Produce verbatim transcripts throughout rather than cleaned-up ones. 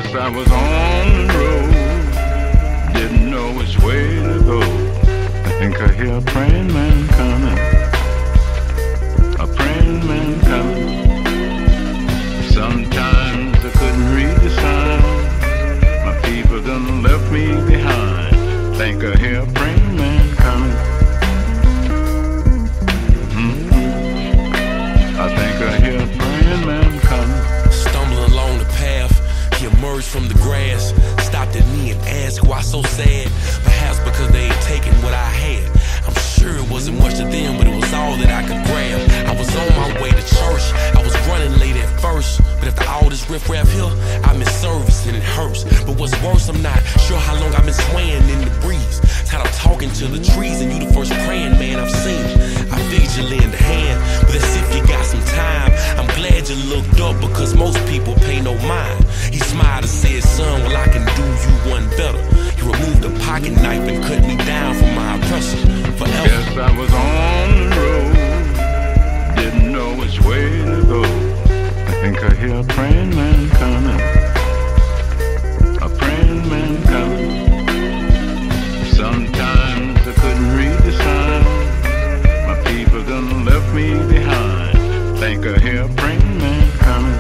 Guess I was on the road, didn't know which way to go. I think I hear a praying man coming, a praying man coming. Sometimes I couldn't read the sign, my people done left me behind. Think I hear a praying man coming. Mm-hmm. I think I hear a praying man coming. Stumbling along the path, he emerged from the grass, stopped at me and asked why so sad. Perhaps because they had taken what I had. I'm sure it wasn't much to them, but it was all that I could grab. I was on my way to church, I was running late at first, but after all this riff-raff here, I miss service and it hurts. But what's worse, I'm not sure how long I've been swaying in the breeze. Tired of talking to the trees, and you the first praying man I've seen. I figured you lend a hand, but as if you got some time. I'm glad you looked up, because most people pay no mind. He smiled and said, son, well I can do you one better. He removed a pocket knife and cut me down from my oppressor forever. Guess I was on the road, didn't know which way to go. I think I hear a praying man coming, a praying man coming. Sometimes I couldn't read the sign, my people done left me behind. Think I hear a praying man coming.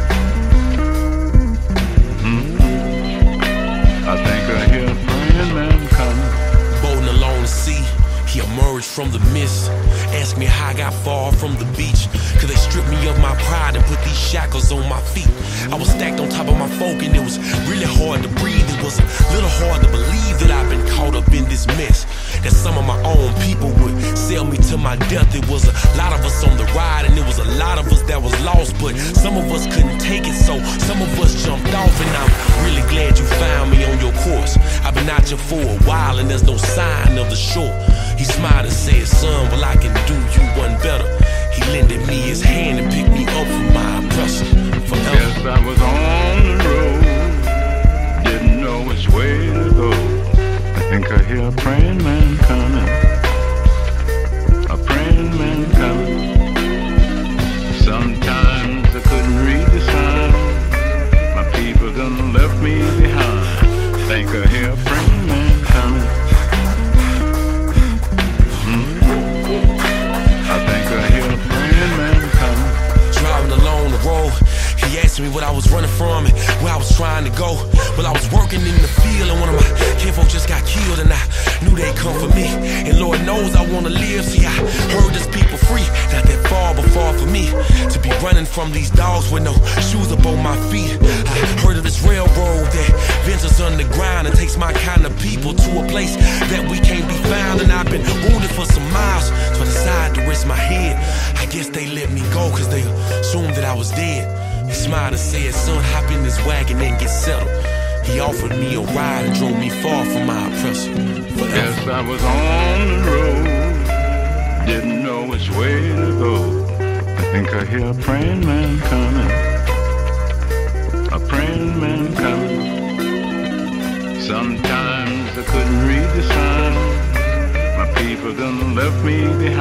Mm-hmm. I think I hear a praying man coming. Boating along the sea, he emerged from the mist, asked me how I got far from the beach. Cause they stripped me of my pride and put these shackles on my feet. I was stacked on top of my folk and it was really hard to breathe. It was a little hard to believe that I've been caught up in this mess, that some of my own people would sell me to my death. It was a lot of us on the ride and it was a lot of us that was lost, but some of us couldn't take it, so some of us jumped off. And I'm really glad you found me on your course. I've been out here for a while and there's no sign of the shore. He smiled and said, son, well I can do you one better. He lended me his hand and picked me up from my oppressor forever. Guess I was on the road, didn't know which way to go. I think I hear a praying man coming, a praying man coming. Sometimes I couldn't read the sign, my people done left me behind. Think I hear a praying man coming. He asked me what I was running from and where I was trying to go. Well, I was working in the field and one of my kinfolk just got killed, and I knew they'd come for me. And Lord knows I want to live. See, I heard this people free, not that far but far for me to be running from these dogs with no shoes up on my feet. I heard of this railroad that ventures underground and takes my kind of people to a place that we can't be found. And I've been wounded for some miles, so I decided to rest my head. I guess they let me go cause they assumed that I was dead. He smiled and said, son, hop in this wagon and get settled. He offered me a ride and drove me far from my oppressor forever. Guess I was on the road, didn't know which way to go. I think I hear a praying man coming, a praying man coming. Sometimes I couldn't read the sign, my people done left me behind.